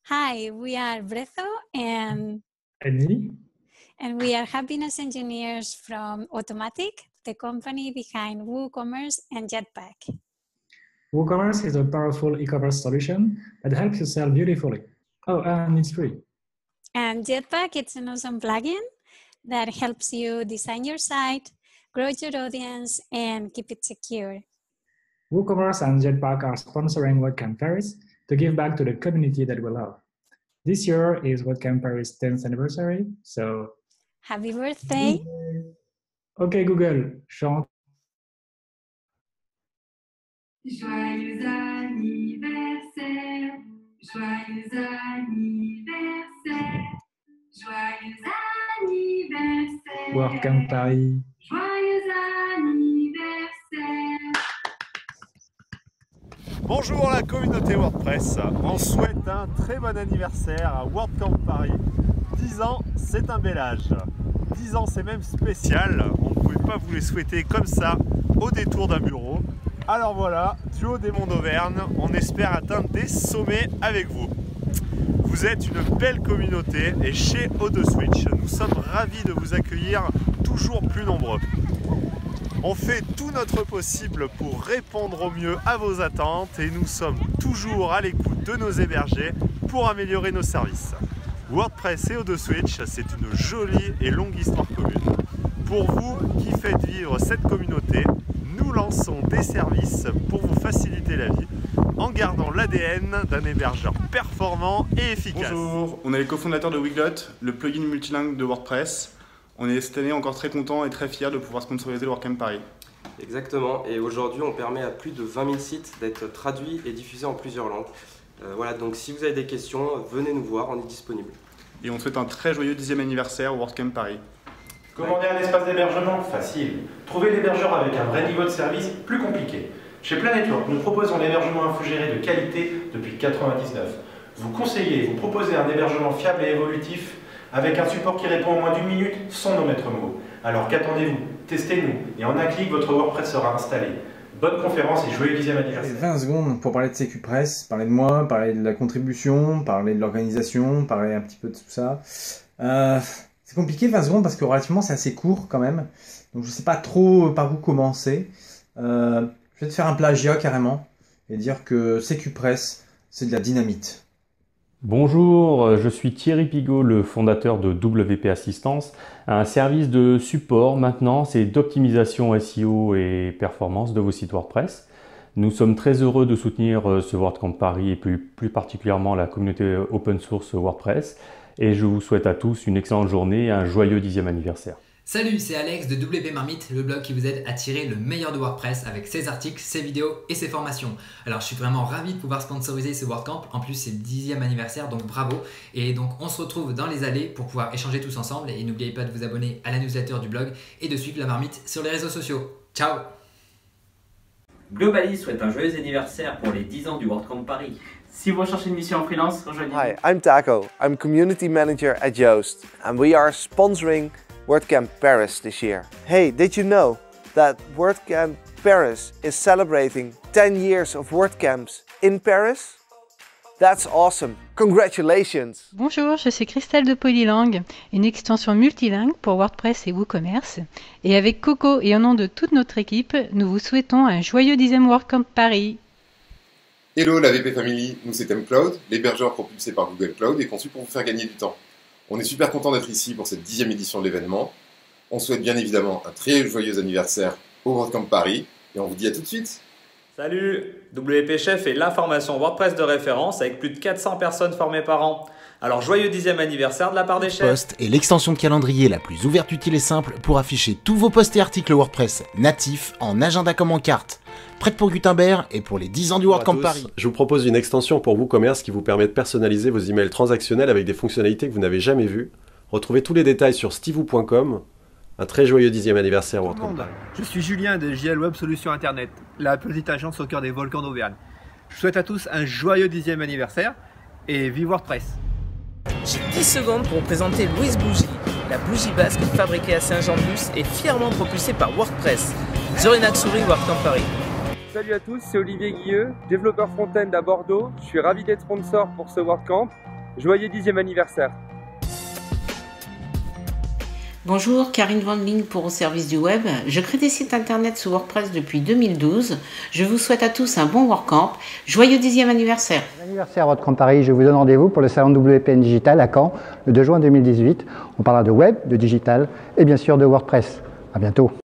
Hi, we are Brezo and Eddie. and we are happiness engineers from Automatic, the company behind WooCommerce and Jetpack. WooCommerce is a powerful e-commerce solution that helps you sell beautifully. Oh, and it's free. And Jetpack, it's an awesome plugin that helps you design your site, grow your audience, and keep it secure. WooCommerce and Jetpack are sponsoring WordCamp Paris to give back to the community that we love. This year is WordCamp Paris' 10th anniversary, so... Happy birthday! Okay, Google, chante. Joyeux anniversaire, joyeux anniversaire, joyeux anniversaire. WordCamp Paris. Joyeux anniversaire. Bonjour la communauté WordPress, on souhaite un très bon anniversaire à WordCamp Paris. 10 ans, c'est un bel âge. 10 ans, c'est même spécial, on ne pouvait pas vous les souhaiter comme ça, au détour d'un bureau. Alors voilà, du haut des monts d'Auvergne, on espère atteindre des sommets avec vous. Vous êtes une belle communauté et chez O2Switch, nous sommes ravis de vous accueillir toujours plus nombreux. On fait tout notre possible pour répondre au mieux à vos attentes et nous sommes toujours à l'écoute de nos hébergés pour améliorer nos services. WordPress et O2Switch, c'est une jolie et longue histoire commune. Pour vous qui faites vivre cette communauté, nous lançons des services pour vous faciliter la vie en gardant l'ADN d'un hébergeur performant et efficace. Bonjour, on est les cofondateurs de Wiglot, le plugin multilingue de WordPress. On est cette année encore très content et très fiers de pouvoir sponsoriser le WordCamp Paris. Exactement, et aujourd'hui on permet à plus de 20 000 sites d'être traduits et diffusés en plusieurs langues. Voilà, donc si vous avez des questions, venez nous voir, on est disponible. Et on souhaite un très joyeux 10e anniversaire au WordCamp Paris. Commander un espace d'hébergement? Facile. Trouver l'hébergeur avec un vrai niveau de service? Plus compliqué. Chez Planetwork, nous proposons l'hébergement infogéré de qualité depuis 1999. Vous conseillez, vous proposez un hébergement fiable et évolutif avec un support qui répond en moins d'1 minute sans nos maîtres mots. Alors qu'attendez-vous? Testez-nous et en un clic, votre WordPress sera installé. Bonne conférence et joyeux 10e anniversaire. 20 secondes pour parler de SecuPress, parler de moi, parler de la contribution, parler de l'organisation, parler un petit peu de tout ça. C'est compliqué 20 secondes parce que relativement c'est assez court quand même. Donc je sais pas trop par où commencer. Je vais te faire un plagiat carrément et dire que SecuPress c'est de la dynamite. Bonjour, je suis Thierry Pigot, le fondateur de WP Assistance, un service de support, maintenance et d'optimisation SEO et performance de vos sites WordPress. Nous sommes très heureux de soutenir ce WordCamp Paris et plus particulièrement la communauté open source WordPress. Et je vous souhaite à tous une excellente journée et un joyeux 10e anniversaire. Salut, c'est Alex de WP Marmite, le blog qui vous aide à tirer le meilleur de WordPress avec ses articles, ses vidéos et ses formations. Alors je suis vraiment ravi de pouvoir sponsoriser ce WordCamp, en plus c'est le 10e anniversaire donc bravo. Et donc on se retrouve dans les allées pour pouvoir échanger tous ensemble et n'oubliez pas de vous abonner à la newsletter du blog et de suivre la Marmite sur les réseaux sociaux. Ciao! Globally souhaite un joyeux anniversaire pour les 10 ans du WordCamp Paris. Si vous recherchez une mission en freelance, rejoignez-nous. Hi, I'm Taco. I'm Community Manager at Yoast and we are sponsoring WordCamp Paris this year. Hey, did you know that WordCamp Paris is celebrating 10 years of WordCamps in Paris? That's awesome. Congratulations! Bonjour, je suis Christelle de Polylang, une extension multilingue pour WordPress et WooCommerce. Et avec Coco et au nom de toute notre équipe, nous vous souhaitons un joyeux 10e WordCamp Paris. Hello la VP Family, nous c'est mCloud, l'hébergeur propulsé par Google Cloud et conçu pour vous faire gagner du temps. On est super content d'être ici pour cette 10e édition de l'événement. On souhaite bien évidemment un très joyeux anniversaire au WordCamp Paris et on vous dit à tout de suite. Salut, WP Chef est la formation WordPress de référence avec plus de 400 personnes formées par an. Alors joyeux 10e anniversaire de la part des chefs. Post est l'extension de calendrier la plus ouverte, utile et simple pour afficher tous vos posts et articles WordPress natifs en agenda comme en carte. Prête pour Gutenberg et pour les 10 ans du WordCamp Paris. Je vous propose une extension pour WooCommerce qui vous permet de personnaliser vos emails transactionnels avec des fonctionnalités que vous n'avez jamais vues. Retrouvez tous les détails sur stevoo.com. Un très joyeux 10e anniversaire WordCamp Paris. Je suis Julien de JL Web Solutions Internet, la petite agence au cœur des volcans d'Auvergne. Je souhaite à tous un joyeux 10e anniversaire et vive WordPress. J'ai 10 secondes pour vous présenter Louise Bougie, la bougie basque fabriquée à Saint-Jean-de-Luz et fièrement propulsée par WordPress. Zorina Tsuri, WordCamp Paris. Salut à tous, c'est Olivier Guilleux, développeur front-end à Bordeaux. Je suis ravi d'être sponsor pour ce WordCamp Joyeux 10e anniversaire. Bonjour, Karine Van Ling pour au service du web. Je crée des sites internet sous WordPress depuis 2012. Je vous souhaite à tous un bon WordCamp. Joyeux 10e anniversaire. Bon anniversaire WordCamp Paris, je vous donne rendez-vous pour le salon WPN Digital à Caen le 2 juin 2018. On parlera de web, de digital et bien sûr de WordPress. À bientôt.